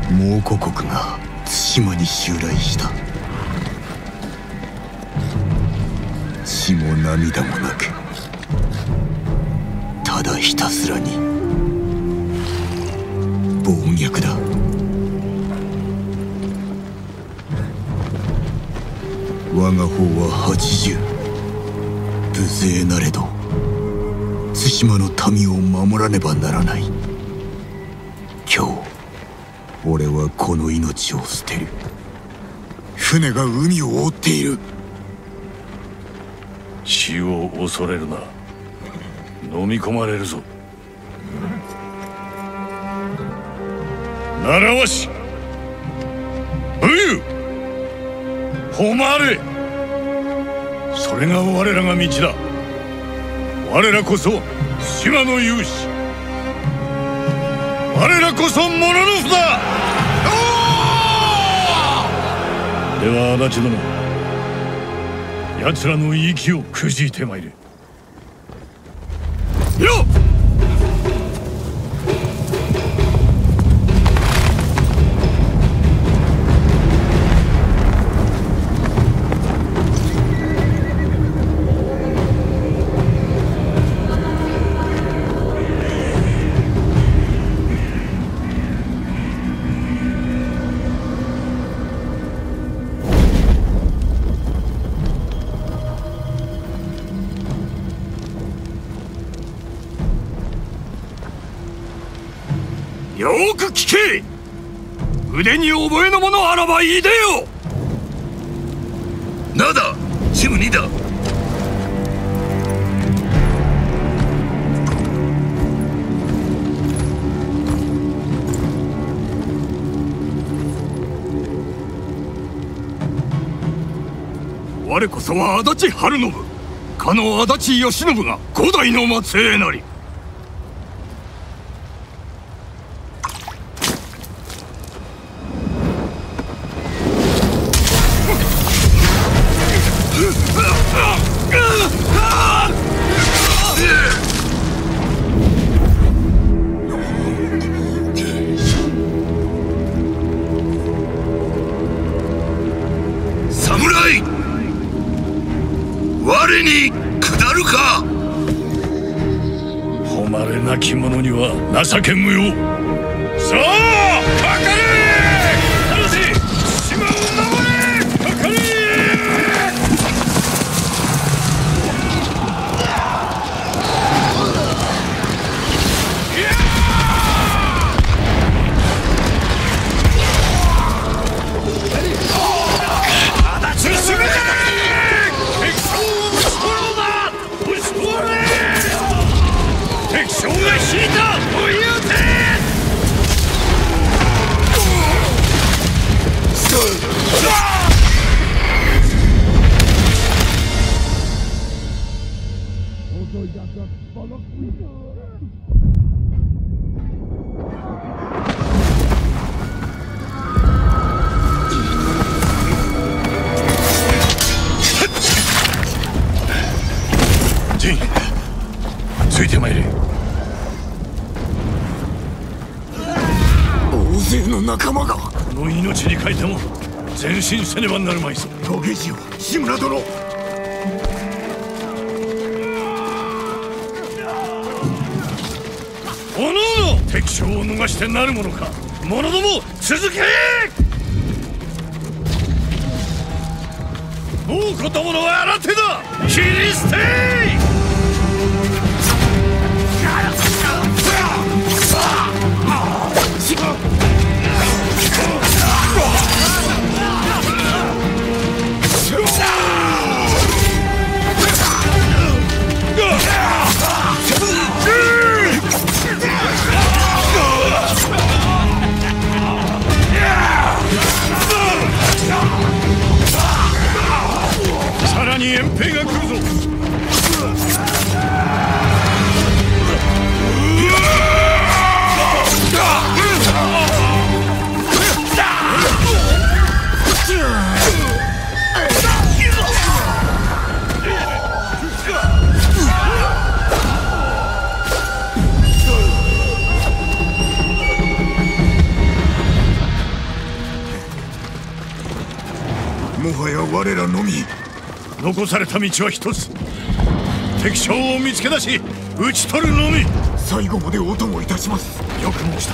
蒙古国が対馬に襲来した。血も涙もなく、ただひたすらに暴虐だ。我が方は80、無勢なれど対馬の民を守らねばならない。今日俺はこの命を捨てる。船が海を覆っている。 死を恐れるな。飲み込まれるぞ。習わし、武勇、誉れ、それが我らが道だ。我らこそ島の勇士、我らこそモノノフだ。では足立殿、奴らの息をくじいてまいれ。よっ！よく聞け！腕に覚えの者あらばいでよ！ なだ、チム2だ。 我こそは足立晴信、かの足立義信が五代の末裔なり。 侍！我に下るか！ 誉れなき者には情け無用。さあかかれ！直ち島を守れ！かかれ！足立進め！敵将を討ち取ろうだ！討ち取れ！敵将が引いたというて！陣、ついてまいれ。 大勢の仲間が。 この命に代えても前進せねばなるまいぞ。 峠次郎、志村殿。 おのおの敵将を逃してなるものか。者ども続け！もうことものは新手だ。切り捨て！さらに援兵が来るぞ。 もはや我らのみ。 残された道は一つ。敵将を見つけ出し討ち取るのみ。 最後までお供いたします。 よく申した。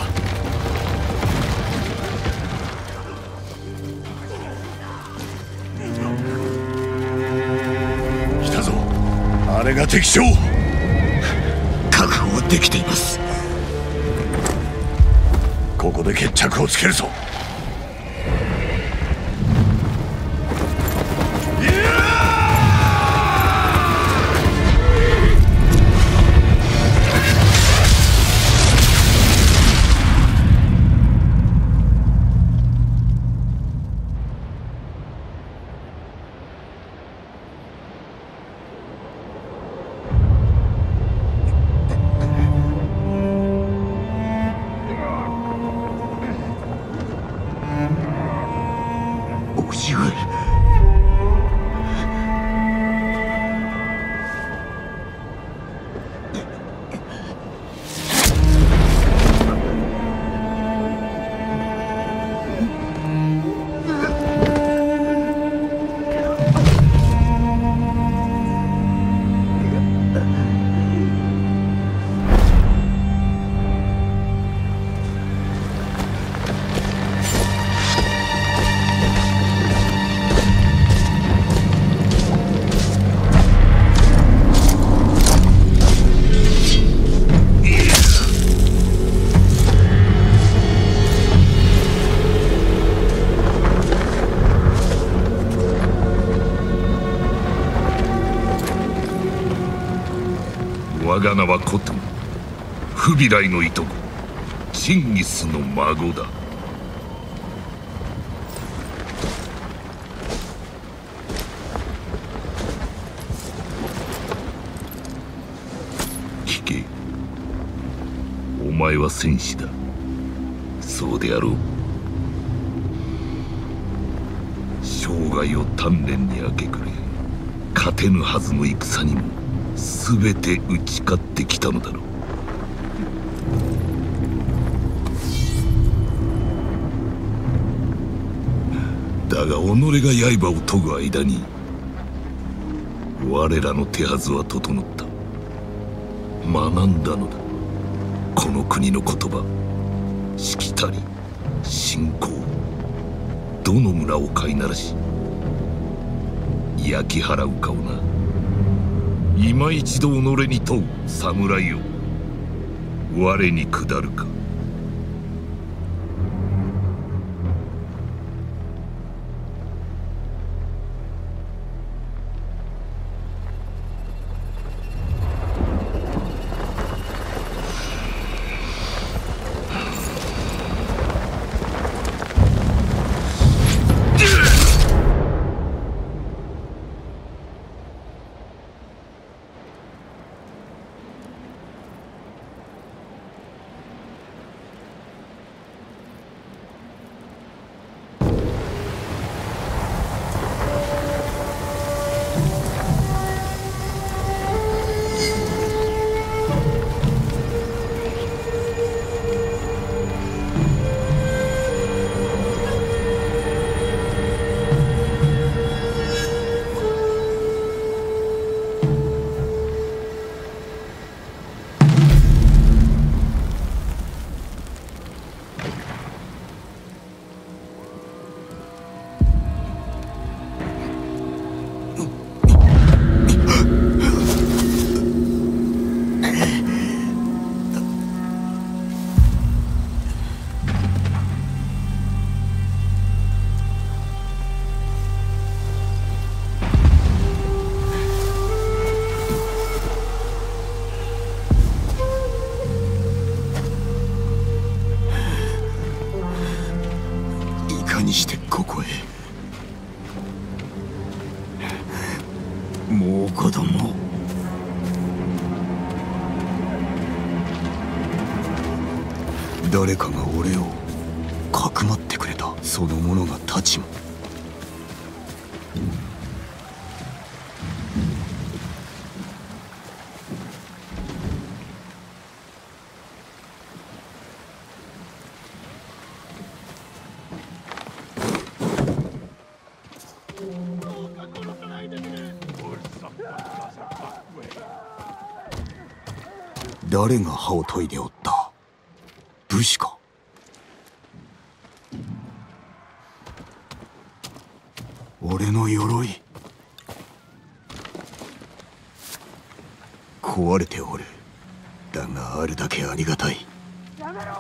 来たぞ、あれが敵将。 確保はできています。 ここで決着をつけるぞ。 叔父上。 我が名はコトゥン、フビライのいとこ、チンギスの孫だ。聞け、お前は戦士だ。そうであろう。生涯を鍛錬に明け暮れ、勝てぬはずの戦にも全て打ち勝ってきたのだろう。だが己が刃を研ぐ間に我らの手はずは整った。学んだのだ、この国の言葉、しきたり信仰。どの村を飼いならし焼き払うかをな。今一度己に問う侍よ、我に下るか。 にしてここへ。もう子供。誰かが俺をかくまってくれた。その者が太刀も。 誰が歯を研いでおった？武士か？俺の鎧壊れておる。だがあるだけありがたい。 やめろ。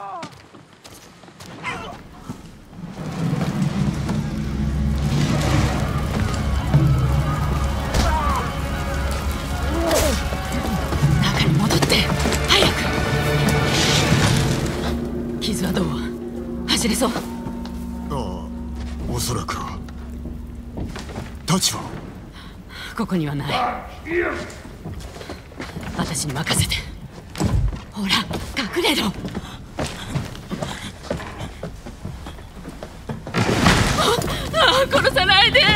中に戻って早く。傷はどう？走れそう？ ああ、おそらくは。太刀は？ ここにはない。私に任せて。ほら隠れろ。ああ、殺さないで。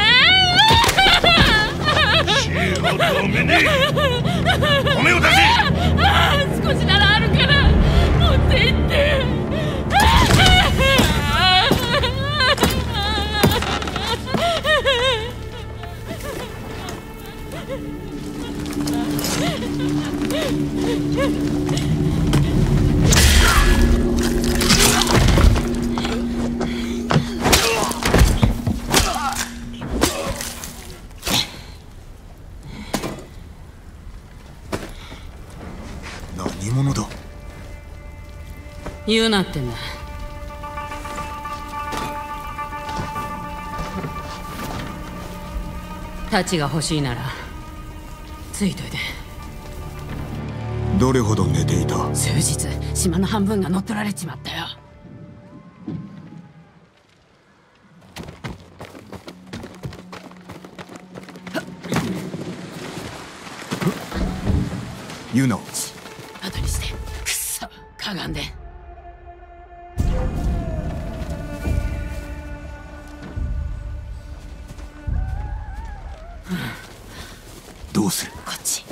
死を止めねえ。米を出せ。 少しならあるから持って行って。 何者だ？ 言うなってんだ。太刀が欲しいならついといて。 どれほど寝ていた？ 数日、島の半分が乗っ取られちまったよ。 ユナを後にして。くっそ、かがんで。 どうする？ こっち。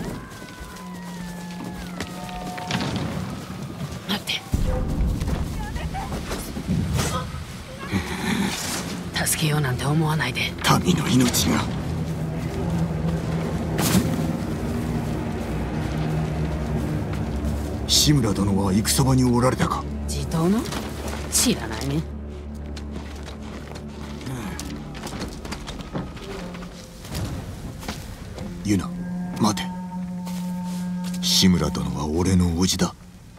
待って。助けようなんて思わないで。 民の命が。志村殿は戦場におられたか？ 地頭の？知らないね。 ユナ、待て。志村殿は俺の叔父だ。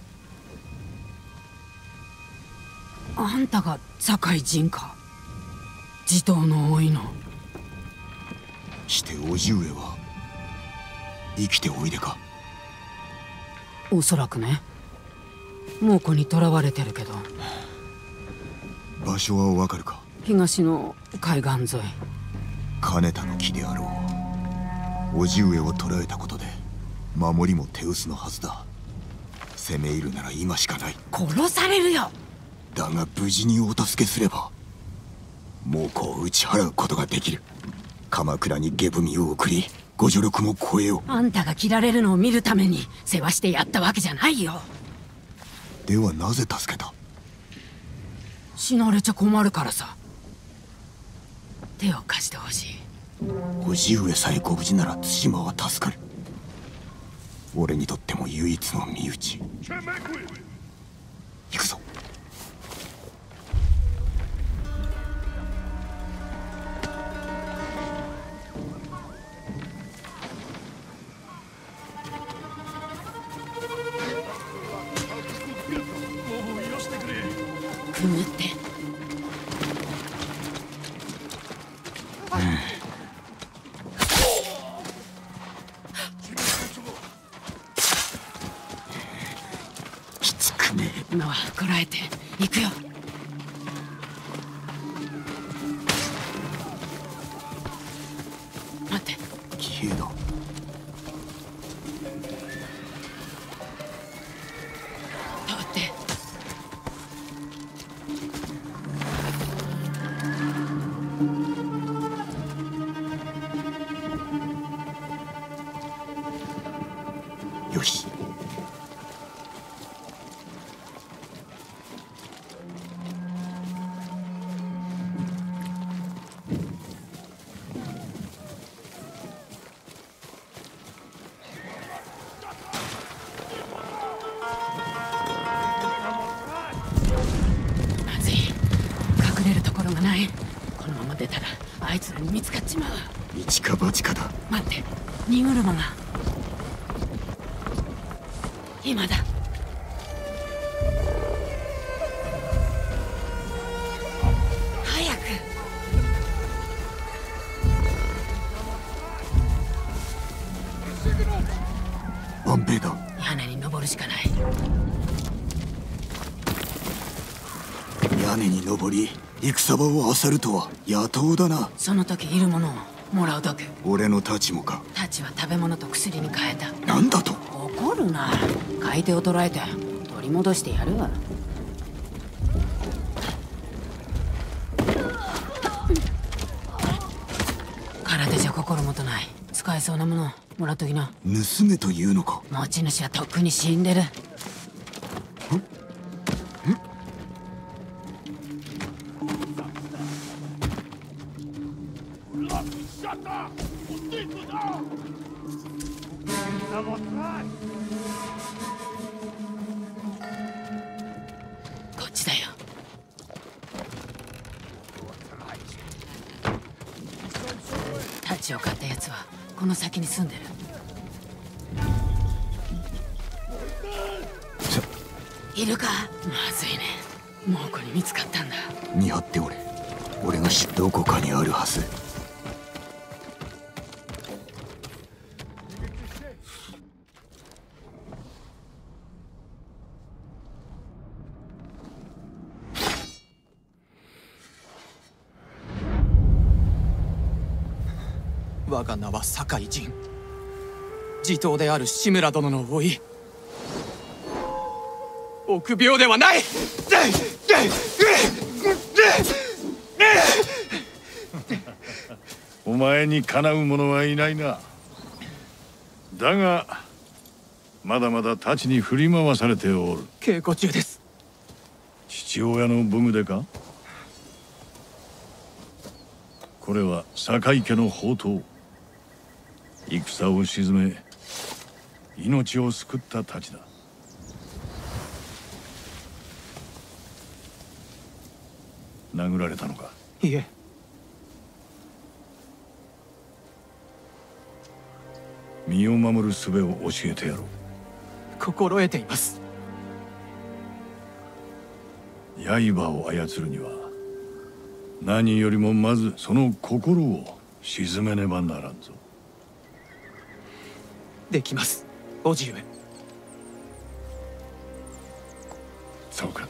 あんたが堺人か？地頭の甥の。 して叔父上は生きておいでか？ おそらくね。猛虎に囚われてるけど。 場所はわかるか？ 東の海岸沿い。 金田の木であろう。叔父上を捕らえたことで守りも手薄のはずだ。攻め入るなら今しかない。 殺されるよ。 だが無事にお助けすれば猛虎を打ち払うことができる。鎌倉に下文を送りご助力も超えよう。 あんたが切られるのを見るために世話してやったわけじゃないよ。 ではなぜ助けた？ 死なれちゃ困るからさ。手を貸してほしい。 叔父上さえご無事なら対馬は助かる。俺にとっても唯一の身内。行くぞ。 くぐって。 きつくね。 今はこらえて行くよ。待って。 騎兵だ。 通って。 よし。 出るところがない。このまま出たらあいつらに見つかっちまう。 一か八かだ。 待って、荷車が。今だ。早く。 万兵だ。 屋根に登るしかない。 屋根に登り戦場を漁るとは野党だな。 その時いるものをもらうだけ。 俺の太刀もか。 太刀は食べ物と薬に変えた。 なんだと。 怒るな。買い手を捕らえて取り戻してやるわ。空手じゃ心もとない。使えそうなものもらっときな。 盗めというのか。 持ち主はとっくに死んでる。こっちだよ。太刀を買ったやつはこの先に住んでる。いるか。まずいね。猛虎に見つかったんだ。 見張っておれ。俺がどこかにあるはず。 我が名は酒井仁。地頭である志村殿の甥い。臆病ではない。 お前にかなう者はいないな。だがまだまだ太刀に振り回されておる。 稽古中です。 父親の武具でか。これは酒井家の宝刀。戦を鎮め命を救った太刀だ。殴られたのか。 いえ。 身を守る術を教えてやろう。 心得ています。 刃を操るには何よりもまずその心を鎮めねばならんぞ。 できます、叔父上。 そうか。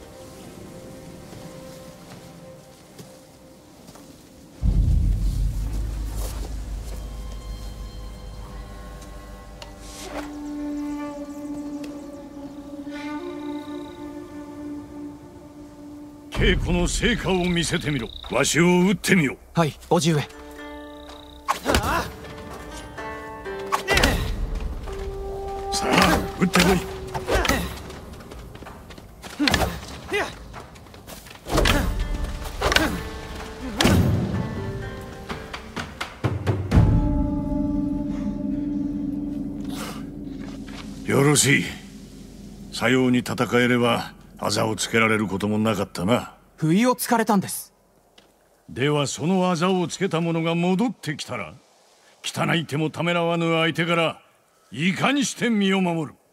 稽古の成果を見せてみろ。わしを撃ってみよ。 はい、叔父上。 さあ撃ってこい。よろしい。さように戦えればあざをつけられることもなかったな。 不意をつかれたんです。 ではそのあざをつけた者が戻ってきたら、汚い手もためらわぬ相手からいかにして身を守る。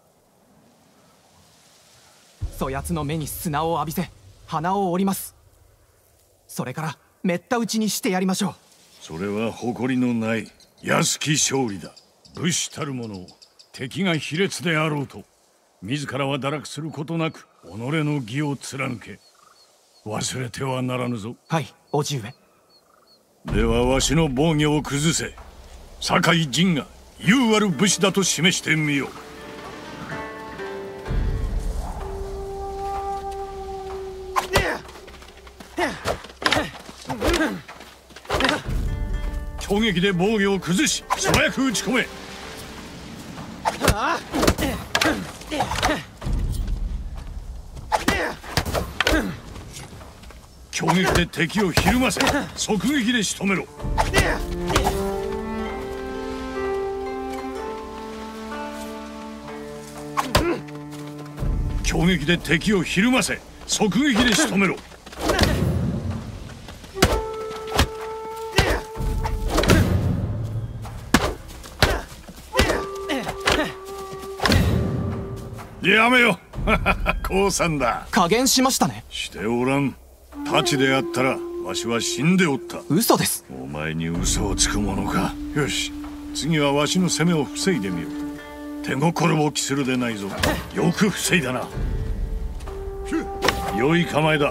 そやつの目に砂を浴びせ鼻を折ります。それからめった打ちにしてやりましょう。 それは誇りのない安き勝利だ。武士たる者、敵が卑劣であろうと自らは堕落することなく己の義を貫け。忘れてはならぬぞ。 はい、叔父上。 ではわしの防御を崩せ。酒井仁が勇ある武士だと示してみよう。攻撃で防御を崩し素早く打ち込め。攻撃で敵をひるませ即撃で仕留めろ。攻撃で敵をひるませ即撃で仕留めろ。 やめよ降参だ。 加減しましたね。 しておらん。太刀であったらわしは死んでおった。 嘘です。 お前に嘘をつくものか。よし、次はわしの攻めを防いでみよう。手心を期するでないぞ。よく防いだな。良い構えだ。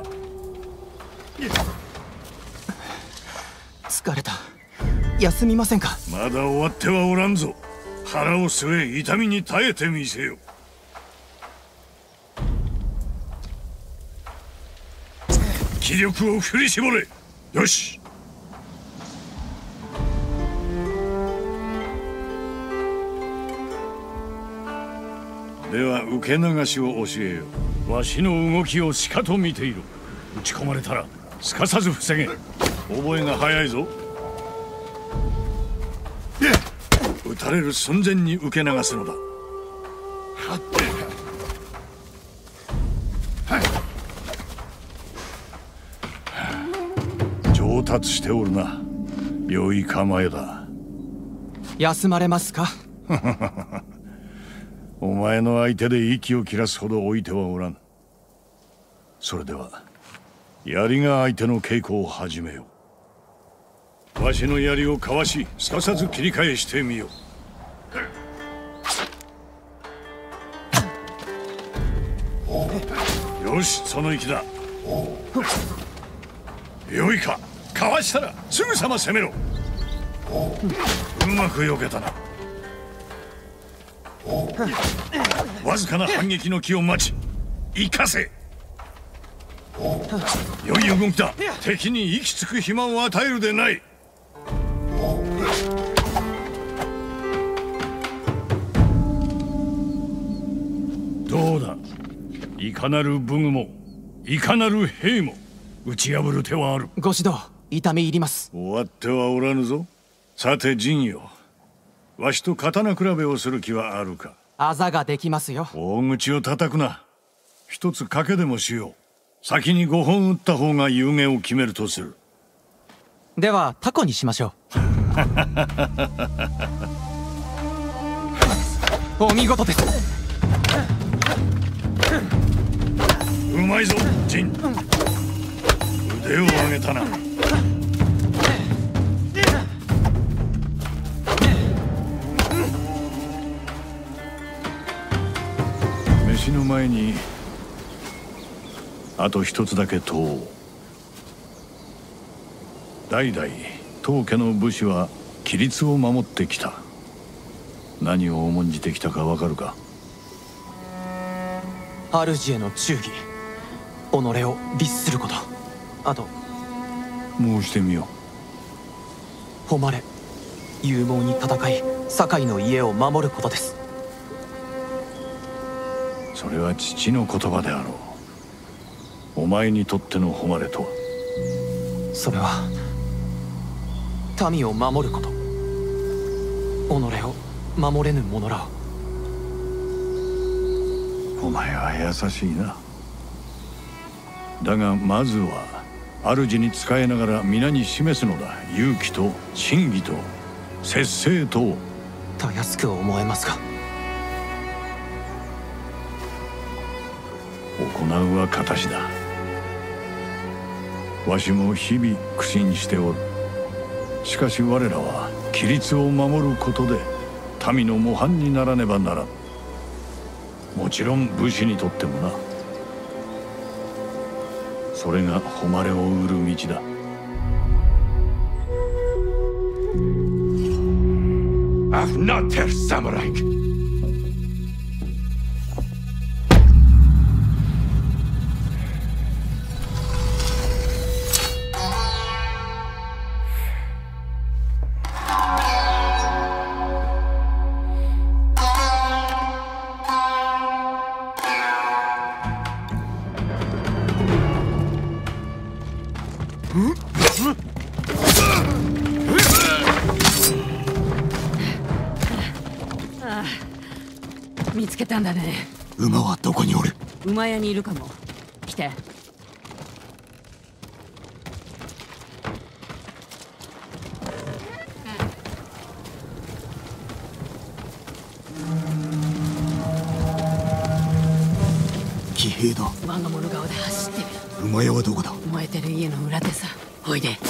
疲れた。休みませんか。 まだ終わってはおらんぞ。腹を据え痛みに耐えてみせよ。気力を振り絞れ。よし。では受け流しを教えよう。わしの動きをしかと見ていろ。打ち込まれたらすかさず防げ。覚えが早いぞ。撃たれる寸前に受け流すのだ。上達しておるな。良い構えだ。 休まれますか。 お前の相手で息を切らすほど置いてはおらん。それでは槍が相手の稽古を始めよう。わしの槍をかわし、すかさず切り返してみよう。よし、その息だ。よいか。かわしたらすぐさま攻めろ。うまく避けたな。わずかな反撃の気を待ち生かせ。良い動きだ。敵に息つく暇を与えるでない。どうだ。いかなる武具もいかなる兵も打ち破る手はある。 ご指導痛み入ります。 終わってはおらぬぞ。さて陣よ、わしと刀比べをする気はあるか。 あざができますよ。 大口を叩くな。一つ賭けでもしよう。先に5本打った方が有言を決めるとする。 ではタコにしましょう。お見事です。 うまいぞ陣。腕を上げたな。飯の前にあと一つだけ問おう。代々当家の武士は規律を守ってきた。何を重んじてきたかわかるか。 主への忠義、己を律すること、あと申してみよ誉れ、勇猛に戦い堺の家を守ることです。 う。それは父の言葉であろう。お前にとっての誉れとは。 それは民を守ること、己を守れぬ者らを。 お前は優しいな。だがまずは主に仕えながら皆に示すのだ。勇気と真偽と節制と。 たやすく思えますが。 行うは形だ。わしも日々苦心しておる。しかし我らは規律を守ることで民の模範にならねばならん。もちろん武士にとってもな。それが誉れを売る道だ。 Afnater Samurai! ああ、見つけたんだね。 馬はどこにおる？ 馬屋にいるかも。来て。 兵だ。 我が物顔で走ってる。 馬屋はどこだ？ 燃えてる家の裏手さ。おいで。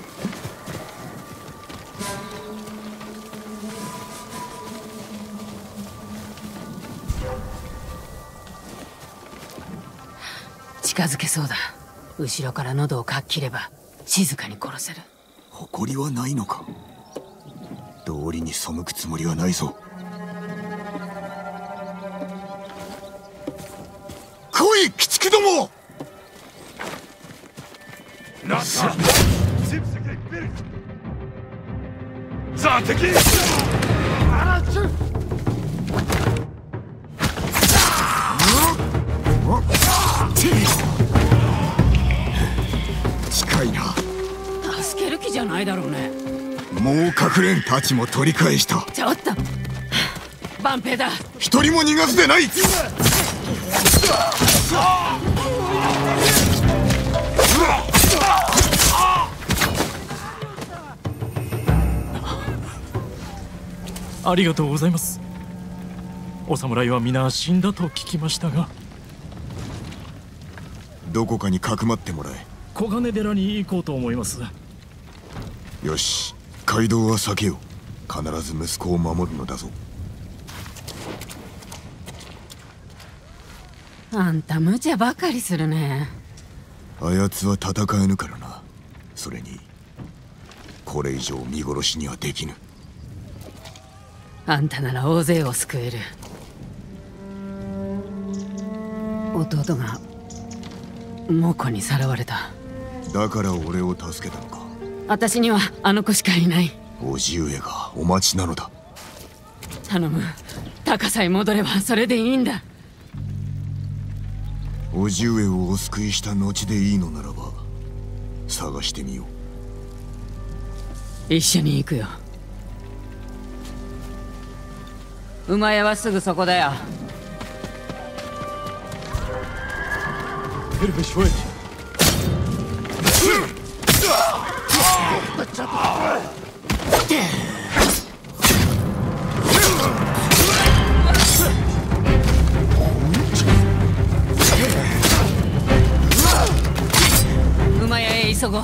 近づけそうだ。後ろから喉をかっ切れば静かに殺せる。 誇りはないのか？道理に背くつもりはないぞ。来い、鬼畜ども！近いな。 助ける気じゃないだろうね。 もう隠れんたちも取り返した。 ちょっと万平だ。 一人も逃がすでない。 ありがとうございます。お侍は皆死んだと聞きましたが。 どこかにかくまってもらえ。 小金寺に行こうと思います。 よし、街道は避けよう。必ず息子を守るのだぞ。 あんた無茶ばかりするね。 あやつは戦えぬからな。それにこれ以上見殺しにはできぬ。 あんたなら大勢を救える。弟が猛虎にさらわれた。 だから俺を助けたのか。 私にはあの子しかいない。 叔父上がお待ちなのだ。 頼む。高さへ戻ればそれでいいんだ。 叔父上をお救いした後でいいのならば探してみよう。一緒に行くよ。馬屋はすぐそこだよ。馬屋へ急ごう。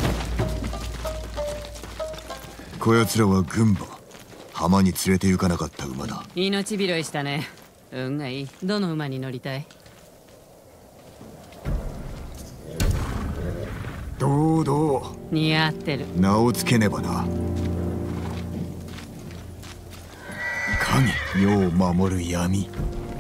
こやつらは軍馬。浜に連れて行かなかった馬だ。 命拾いしたね。運がいい。どの馬に乗りたい？ どうどう。 似合ってる。 名をつけねばな。影、世を守る闇。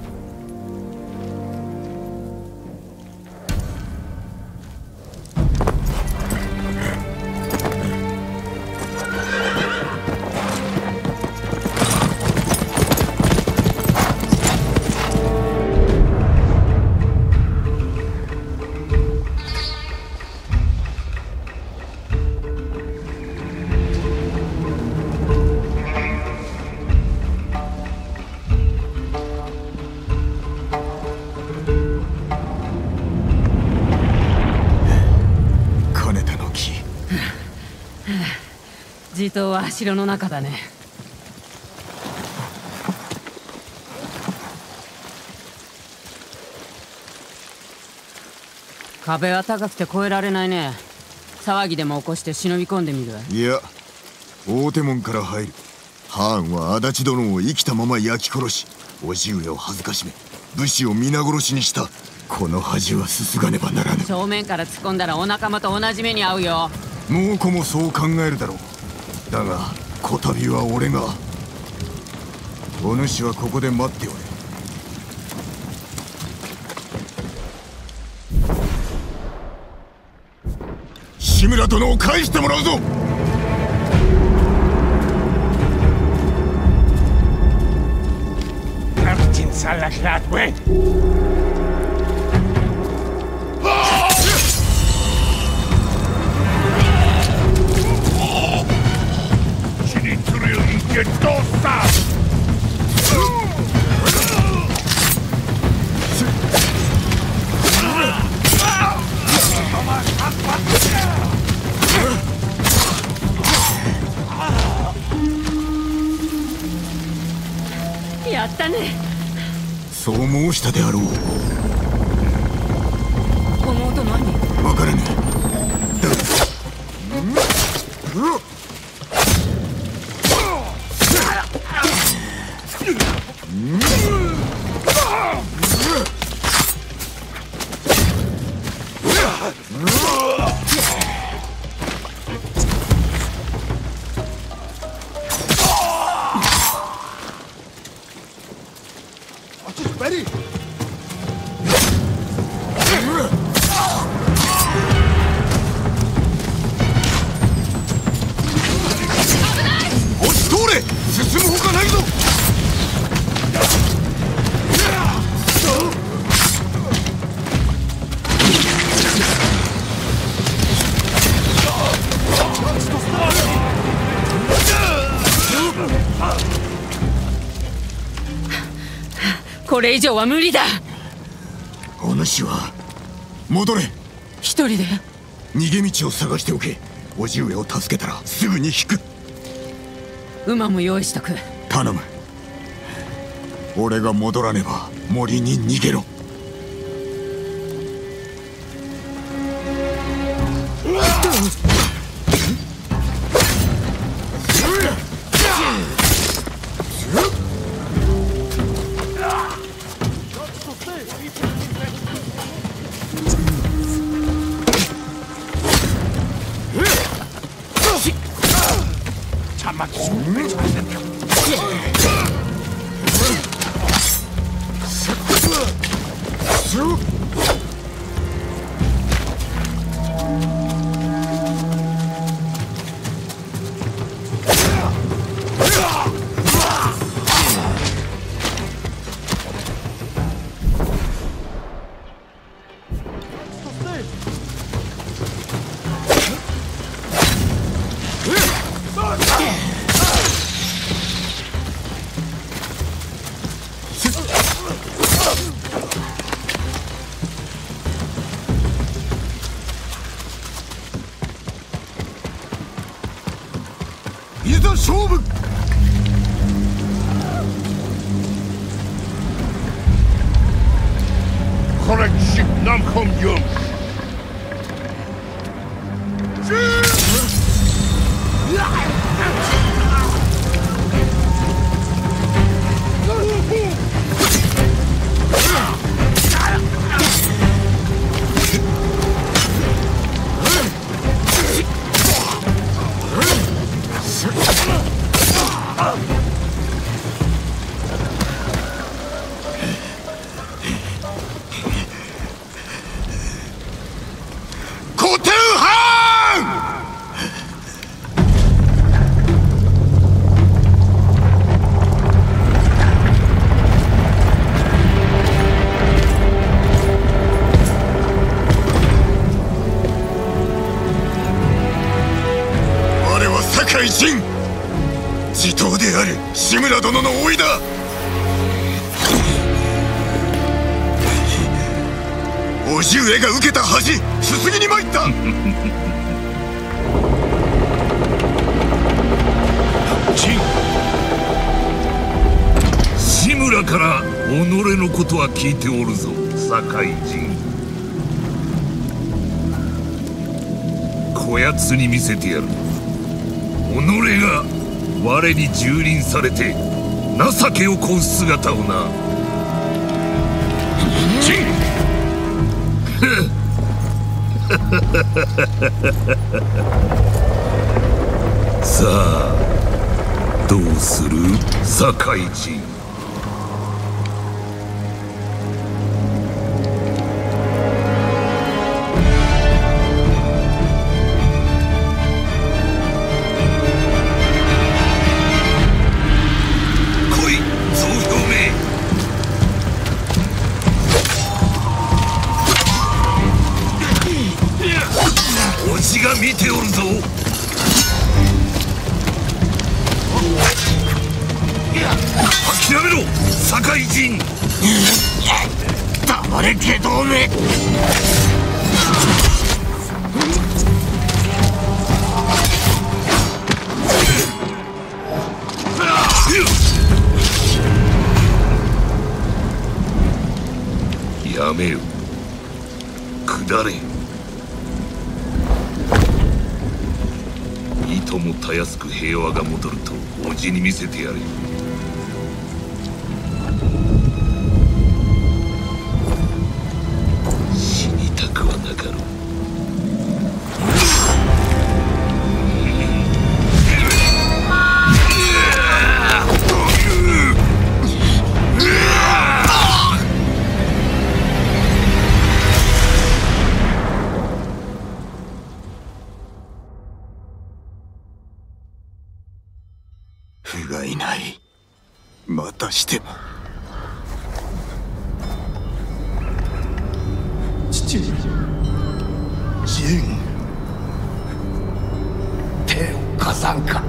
地頭は城の中だね。壁は高くて越えられないね。騒ぎでも起こして忍び込んでみる。 いや、大手門から入る。ハーンは足立殿を生きたまま焼き殺し、叔父上を恥ずかしめ、武士を皆殺しにした。この恥はすすがねばならぬ。 正面から突っ込んだらお仲間と同じ目に遭うよ。 猛虎もそう考えるだろう。だがこたびは俺が。お主はここで待っておれ。志村殿を返してもらうぞ。 やったね。 そう申したであろう。 と何？ 分からねえ。落ち通れ！進むほかないぞ！ これ以上は無理だ。 お主は戻れ。 一人で？ 逃げ道を探しておけ。叔父上を助けたらすぐに引く。 馬も用意しとく。 頼む。俺が戻らねば森に逃げろ。いざ勝負！ Correctship nam kom jung. 地頭である志村殿の甥だ。叔父上が受けた恥すすぎに参った。 志村から己のことは聞いておるぞ堺人。こやつに見せてやる。己が我に蹂躙されて情けをこう姿をな。さあどうする堺人。見ておるぞ。諦めろ堺人。 黙れ外道め。 やめよ。下れ。 ともたやすく平和が戻ると叔父に見せてやれ。死にたくはなかろう。 不甲斐ない。またしても。 父上。 ジン、手を貸さんか。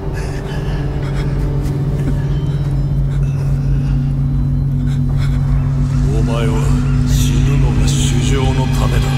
お前は死ぬのが主情のためだ。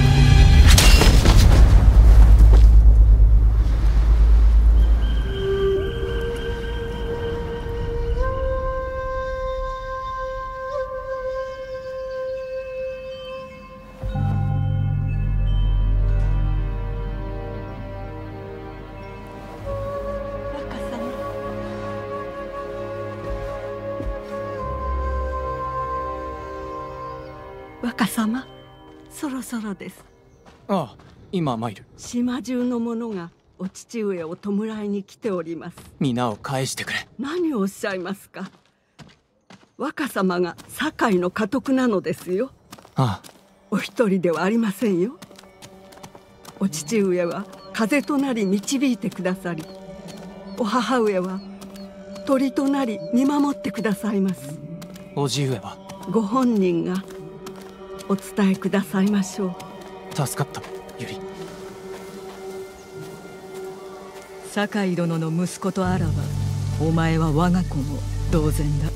若様、そろそろです。 ああ、今参る。 島中の者がお父上を弔いに来ております。 皆を返してくれ。 何をおっしゃいますか。若様が堺の家督なのですよ。 ああ、 お一人ではありませんよ。お父上は風となり導いてくださり、お母上は鳥となり見守ってくださいます。 叔父上はご本人がお伝えくださいましょう。 助かった、ゆり。 堺殿の息子とあらば、お前は我が子も同然だ。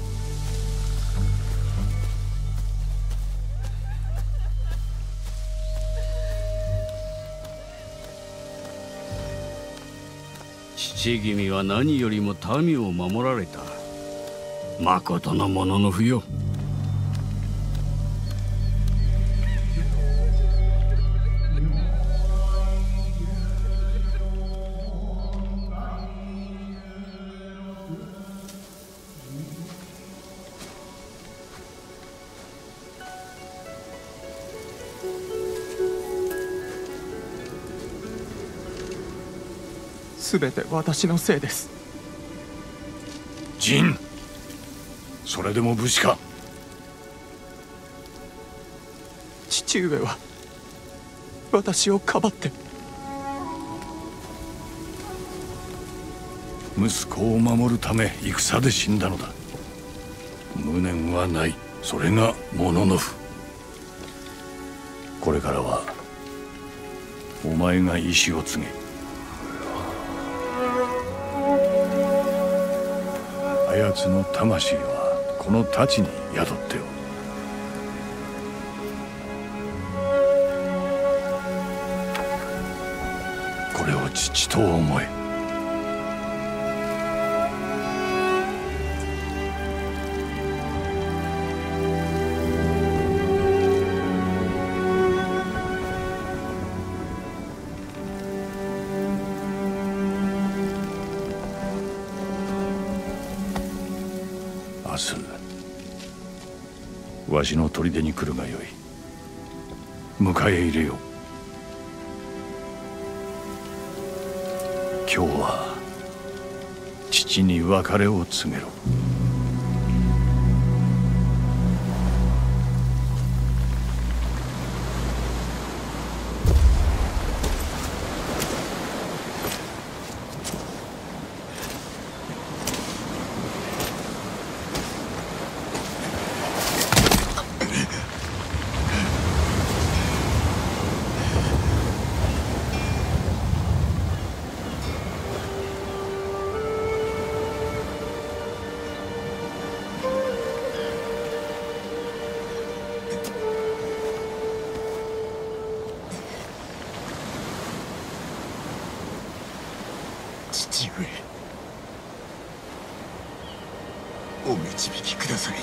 父君は何よりも民を守られた。まことのものの不よ。 すべて私のせいです。 ジン、それでも武士か。 父上は私をかばって。 息子を守るため戦で死んだのだ。無念はない。それがモノノフ。これからはお前が意志を継げ。あやつの魂はこの太刀に宿っておる。これを父と思え。明日わしの砦に来るがよい。迎え入れよう。今日は父に別れを告げろ。 父上、お導きください。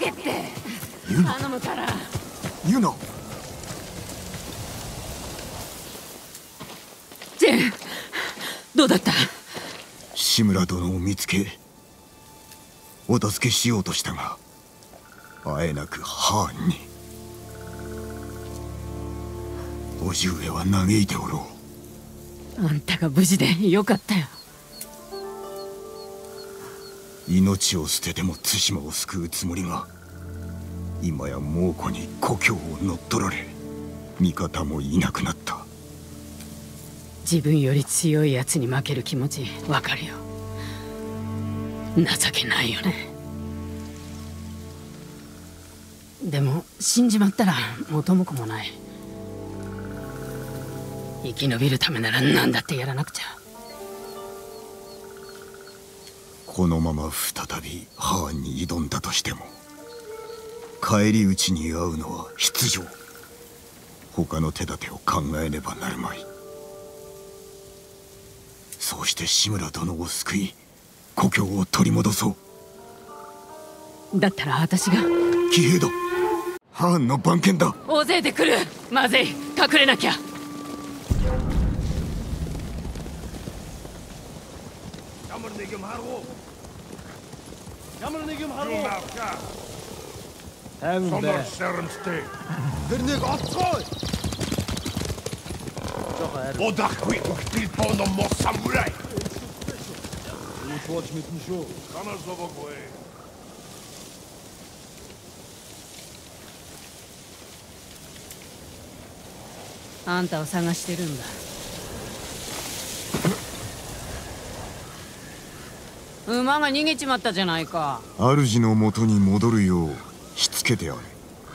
けって頼むから。 ユナ、 ジェン、どうだった？ 志村殿を見つけお助けしようとしたがあえなくハーンに。叔父上は嘆いておろあんたが無事でよかったよ。 う。命を捨てても対馬を救うつもりが今や猛虎に故郷を乗っ取られ味方もいなくなった。 自分より強いやつに負ける気持ちわかるよ。情けないよね。でも死んじまったら元も子もない。生き延びるためなら何だってやらなくちゃ。 このまま再びハーンに挑んだとしても返り討ちに遭うのは必定。他の手立てを考えねばなるまい。そうして志村殿を救い故郷を取り戻そう。 だったら私が。 騎兵だ。ハーンの番犬だ。 大勢で来る。まずい、隠れなきゃ。あんたを探してるんだ。馬が逃げちまったじゃないか。 主の元に戻るようしつけてあれ。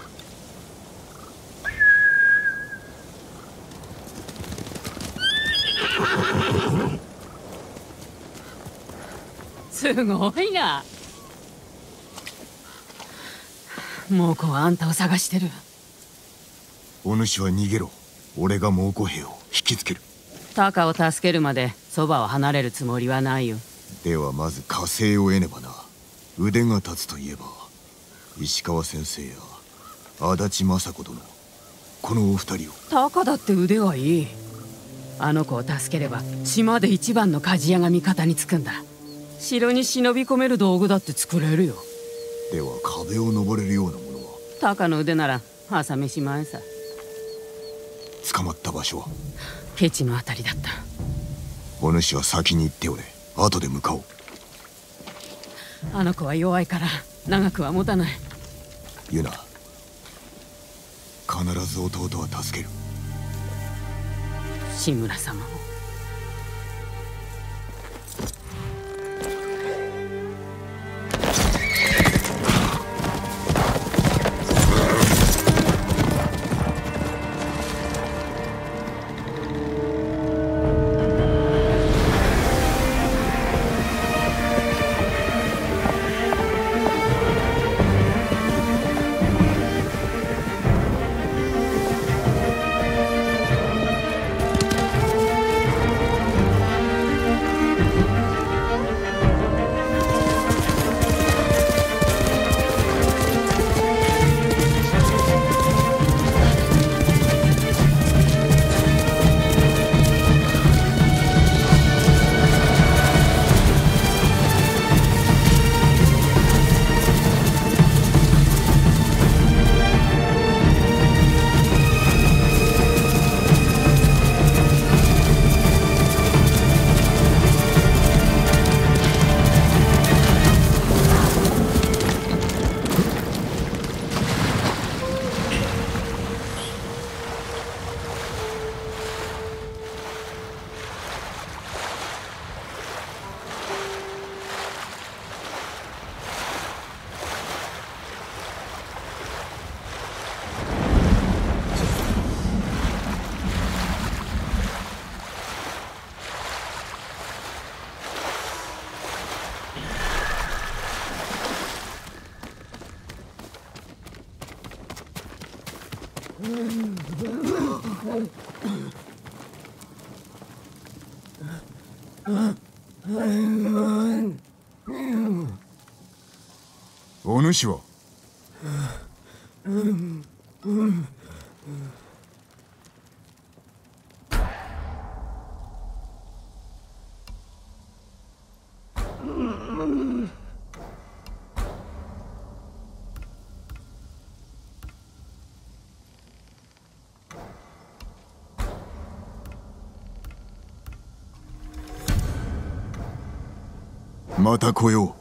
すごいな。猛虎はあんたを探してる。 お主は逃げろ。俺が猛虎兵を引きつける。 タカを助けるまでそばを離れるつもりはないよ。 ではまず加勢を得ねばな。腕が立つといえば石川先生や足立政子殿、このお二人を。 タカだって腕はいい。あの子を助ければ島で一番の鍛冶屋が味方につくんだ。城に忍び込める道具だって作れるよ。 では壁を登れるようなものは？ タカの腕なら朝飯前さ。 捕まった場所は？ ケチのあたりだった。 お主は先に行っておれ。後で向かおう。 あの子は弱いから長くは持たない。 ユナ、必ず弟は助ける。 志村様も。 お主は？ また来よう。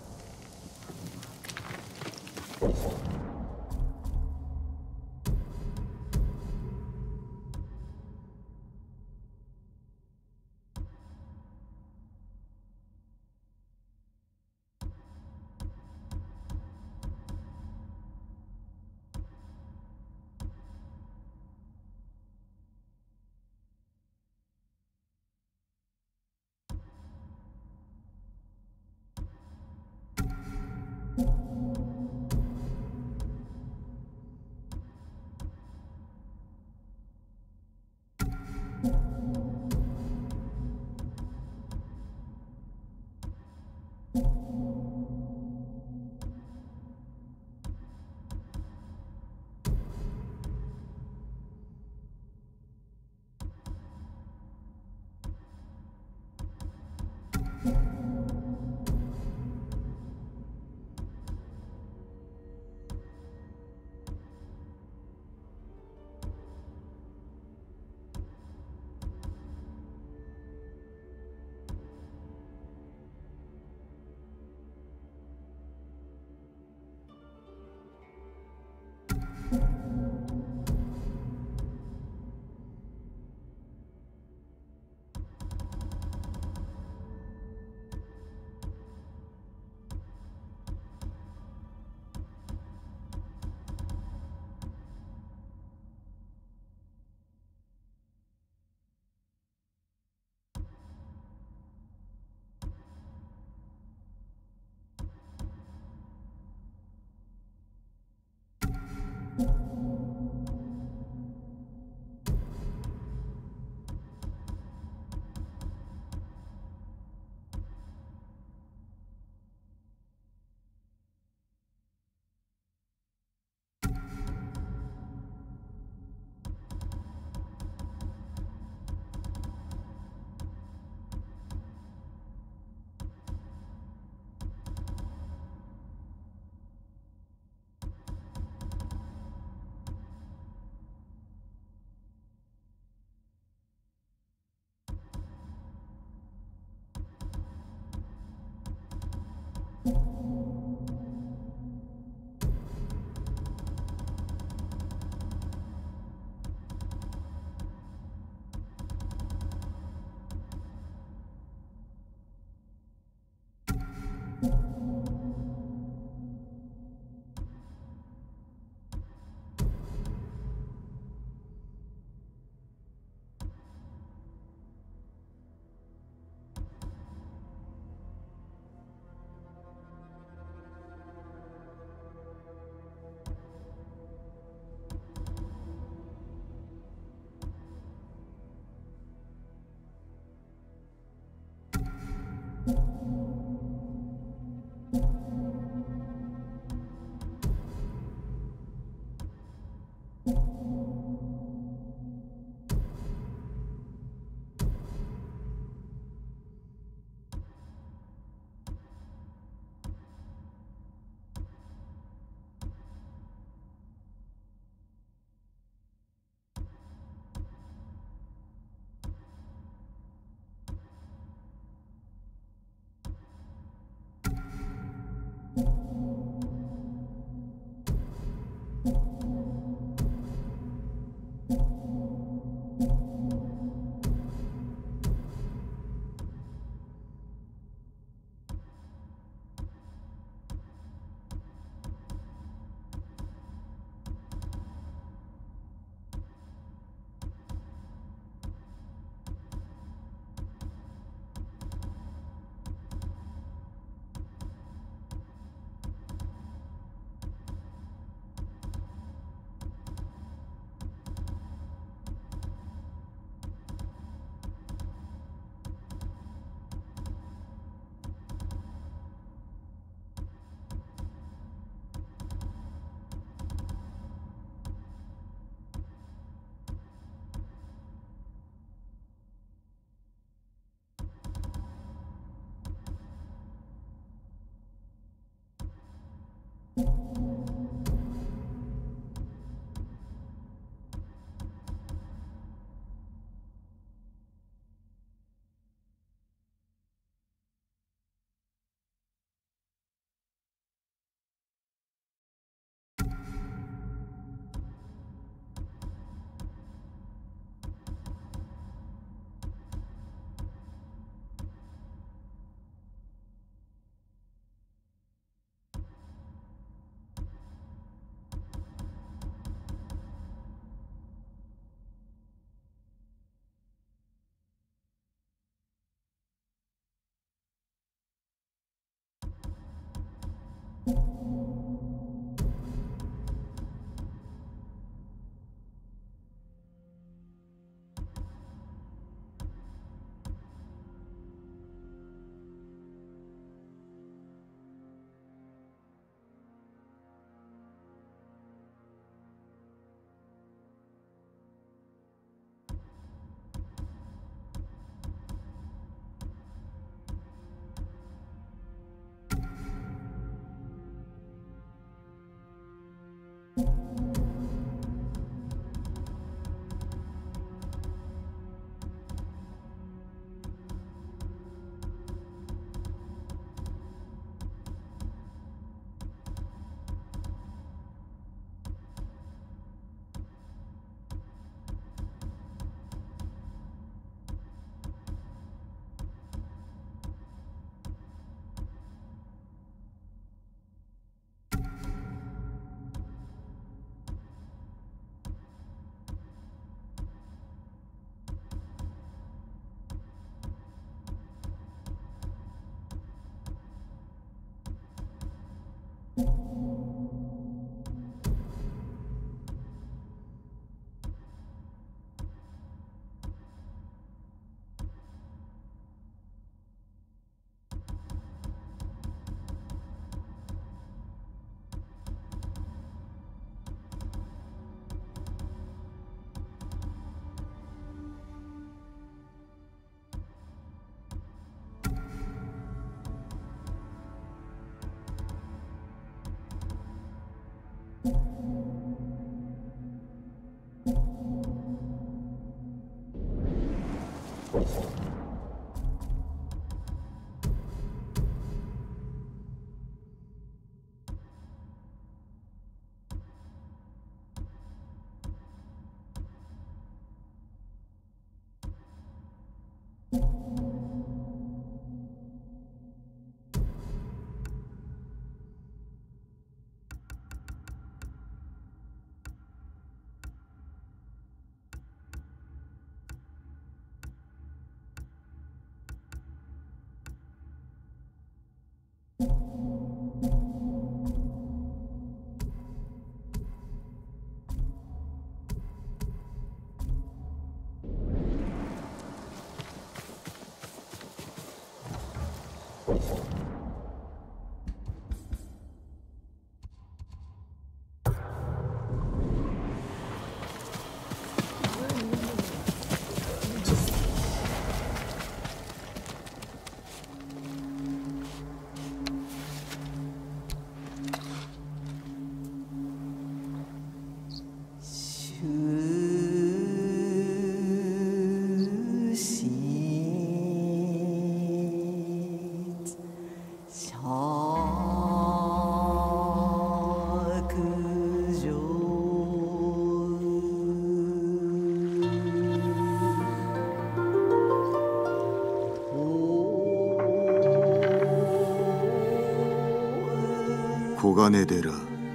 金寺、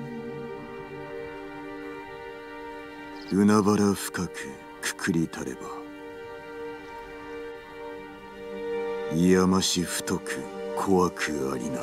海原深くくくりたれば、いやまし太く怖くありな。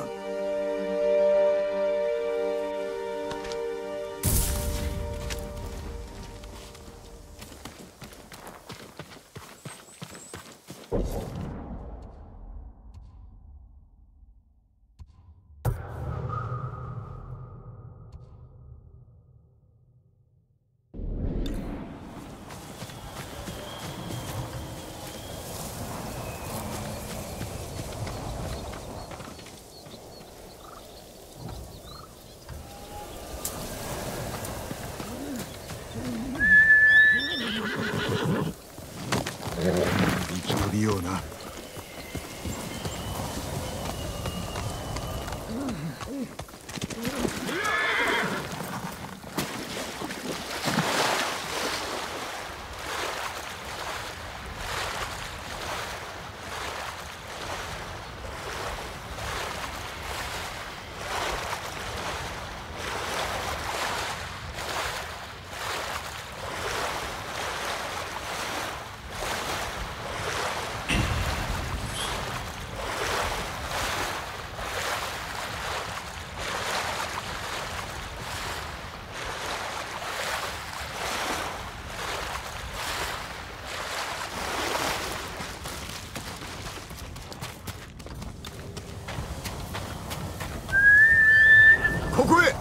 生き延びような。ここへ。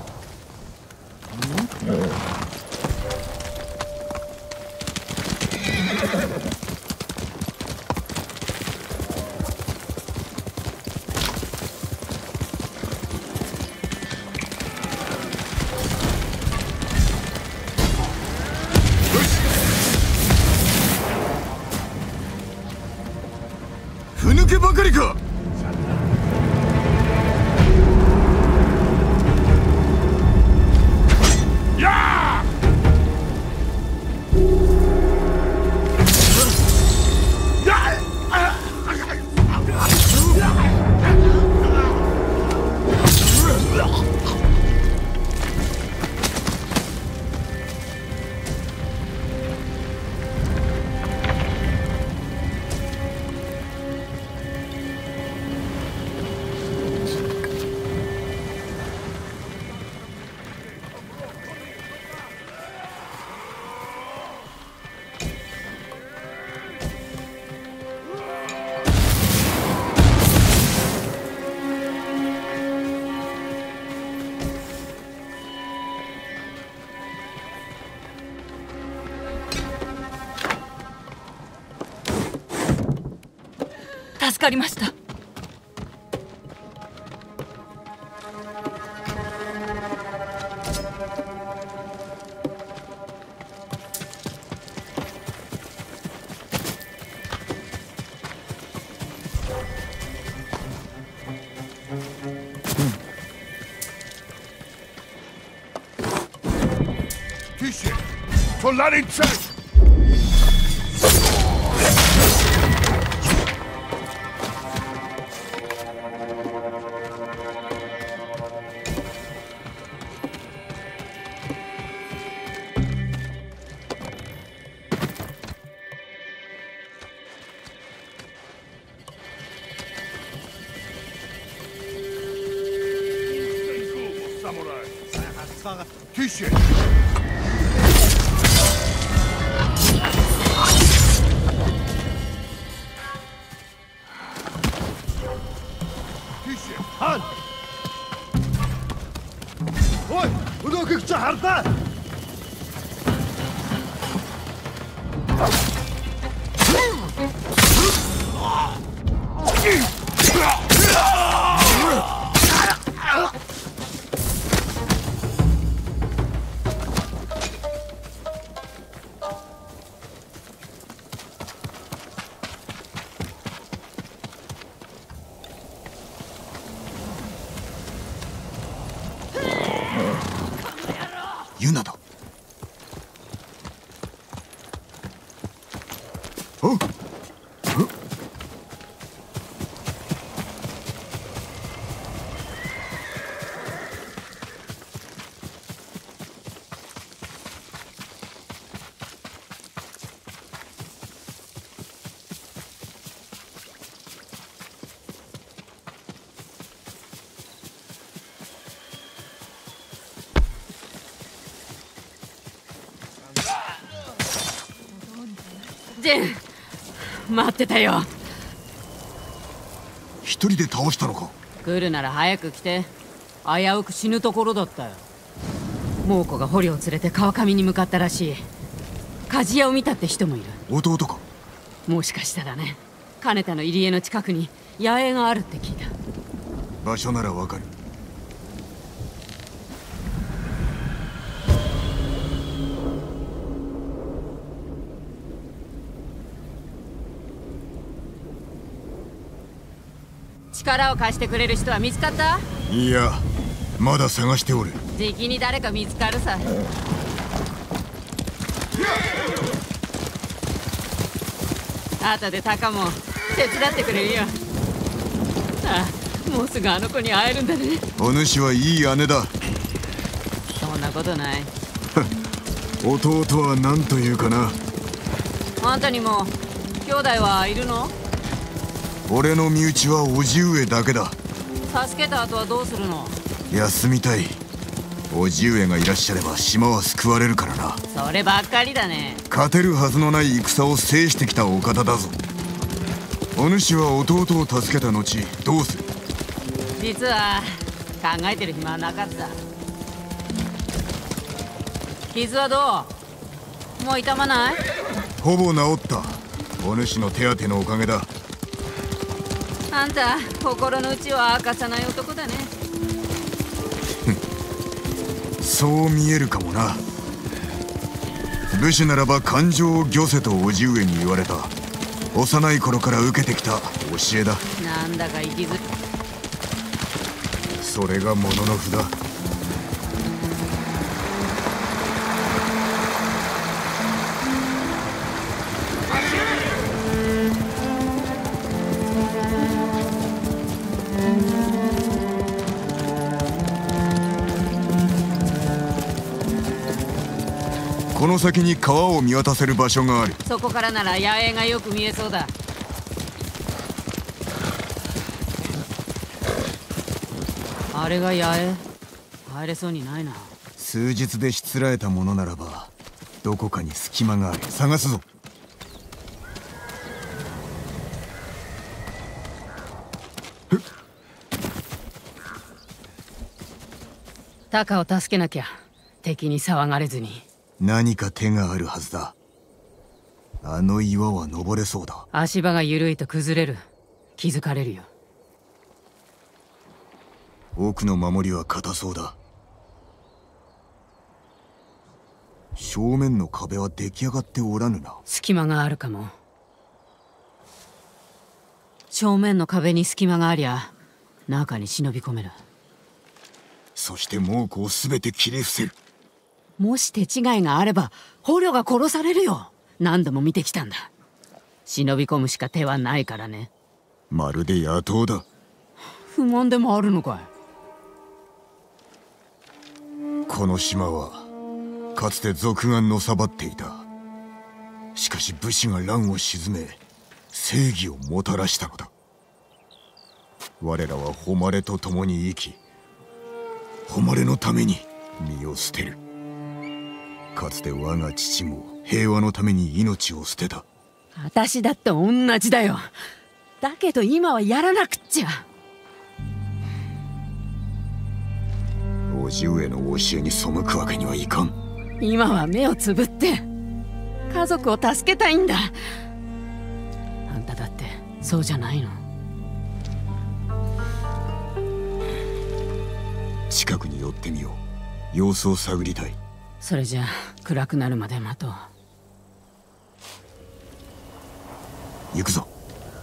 ふぬけばかりか。 助かりました。 Fische! Soldatenscheiß! Fische! Хан! Ой, өнөөхийг чи хардаа. ユナだ。おっ。 チン、待ってたよ。 一人で倒したのか？ 来るなら早く来て。危うく死ぬところだったよ。猛虎が捕虜を連れて川上に向かったらしい。鍛冶屋を見たって人もいる。 弟か？ もしかしたらね。金田の入り江の近くに野営があるって聞いた。 場所ならわかる。 力を貸してくれる人は見つかった？ いや、まだ探しておる。 じきに誰か見つかるさ。後でタカも手伝ってくれるよ。ああ、もうすぐあの子に会えるんだね。 お主はいい姉だ。 そんなことない。 弟は何というかな。 あんたにも兄弟はいるの？ 俺の身内は叔父上だけだ。 助けた後はどうするの？ 休みたい。叔父上がいらっしゃれば島は救われるからな。 そればっかりだね。 勝てるはずのない戦を制してきたお方だぞ。お主は弟を助けた後どうする？ 実は考えてる暇はなかった。傷はどう？もう痛まない？ ほぼ治った。お主の手当てのおかげだ。 あんた心の内は明かさない男だね。 そう見えるかもな。武士ならば感情を御せと叔父上に言われた。幼い頃から受けてきた教えだ。 なんだか生きづらい。 それがもののふだ。この先に川を見渡せる場所がある。 そこからなら野営がよく見えそうだ。あれが野営？入れそうにないな。 数日でしつらえたものならばどこかに隙間がある。探すぞ。 タカを助けなきゃ。敵に騒がれずに。 何か手があるはずだ。あの岩は登れそうだ。 足場が緩いと崩れる。気づかれるよ。 奥の守りは硬そうだ。正面の壁は出来上がっておらぬな。 隙間があるかも。正面の壁に隙間がありゃ中に忍び込める。 そして猛虎を全て切り伏せる。 もし手違いがあれば捕虜が殺されるよ。何度も見てきたんだ。忍び込むしか手はないからね。 まるで野党だ。 不満でもあるのかい？ この島はかつて賊がのさばっていた。しかし武士が乱を鎮め正義をもたらしたのだ。我らは誉れと共に生き、誉れのために身を捨てる。かつて我が父も平和のために命を捨てた。 私だって同じだよ。だけど今はやらなくっちゃ。 叔父上の教えに背くわけにはいかん。 今は目をつぶって家族を助けたいんだ。あんただってそうじゃないの？ 近くに寄ってみよう。様子を探りたい。 それじゃ暗くなるまで待とう。 行くぞ。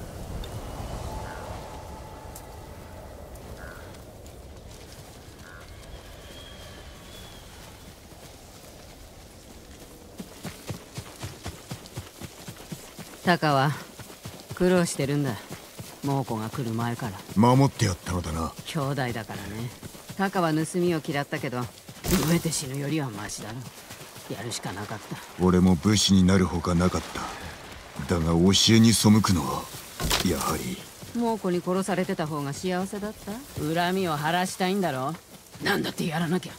タカは苦労してるんだ。猛虎が来る前から。 守ってやったのだな。 兄弟だからね。タカは盗みを嫌ったけど飢えて死ぬよりはマシだろ。やるしかなかった。 俺も武士になるほかなかった。だが教えに背くのはやはり猛虎に殺されてた方が幸せだった。恨みを晴らしたいんだろ。なんだってやらなきゃ。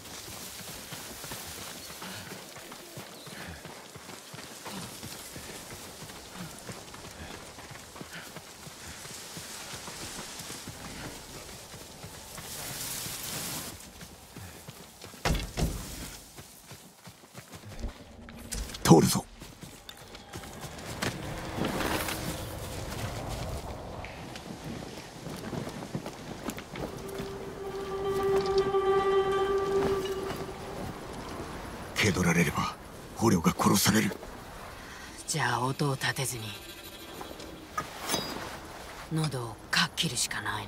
通るぞ。蹴取られれば捕虜が殺される。 じゃあ音を立てずに喉をかっ切るしかないね。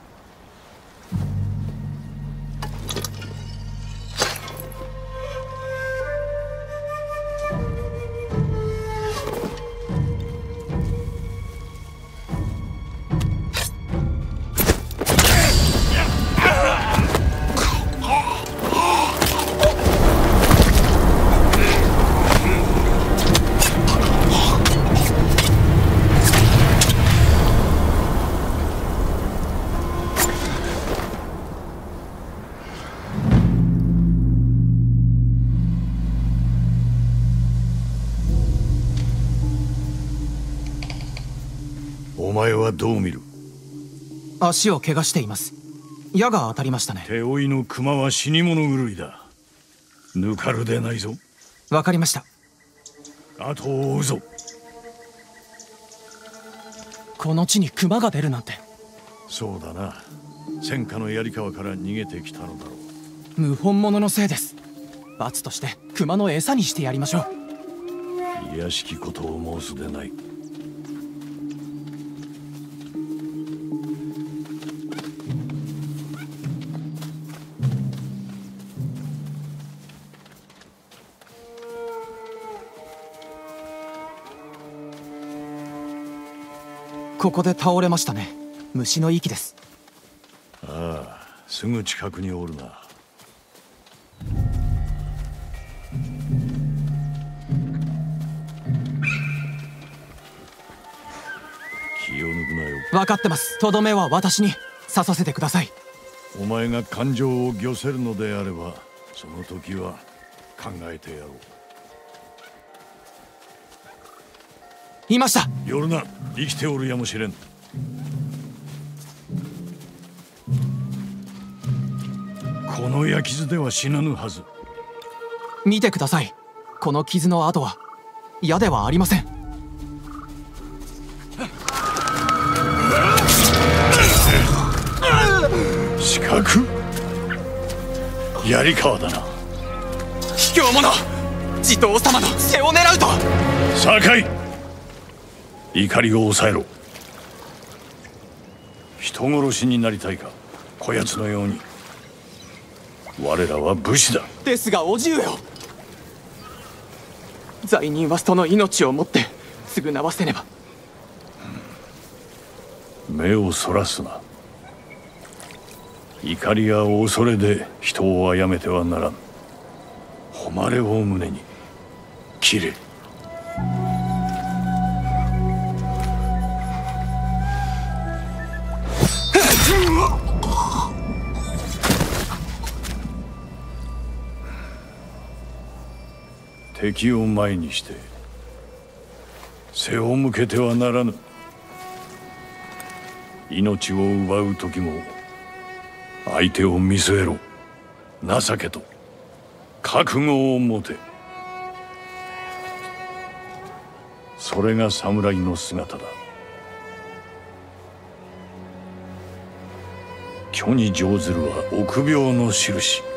お前はどう見る？ 足を怪我しています。矢が当たりましたね。 手負いの熊は死に物狂いだ。抜かるでないぞ。 わかりました。 後を追うぞ。 この地に熊が出るなんて。 そうだな。戦火の槍川から逃げてきたのだろう。 謀反者のせいです。罰として熊の餌にしてやりましょう。 卑しきことを申すでない。 ここで倒れましたね。虫の息です。 ああ、すぐ近くにおるな。気を抜くなよ。 分かってます。とどめは私に刺させてください。 お前が感情を御せるのであれば、その時は考えてやろう。 いました。 寄るな。生きておるやもしれん。この矢傷では死なぬはず。 見てください。この傷の跡は矢ではありません。 四角？槍川だな。 卑怯者！地頭様の背を狙うと。 酒井、怒りを抑えろ。人殺しになりたいか、こやつのように。我らは武士だ。 ですが叔父上を。罪人は人の命をもって償わせねば。 目をそらすな。怒りや恐れで人を殺めてはならん。誉れを胸に切れ。敵を前にして背を向けてはならぬ。命を奪う時も相手を見据えろ。情けと覚悟を持て。それが侍の姿だ。虚に乗ずるは臆病の印。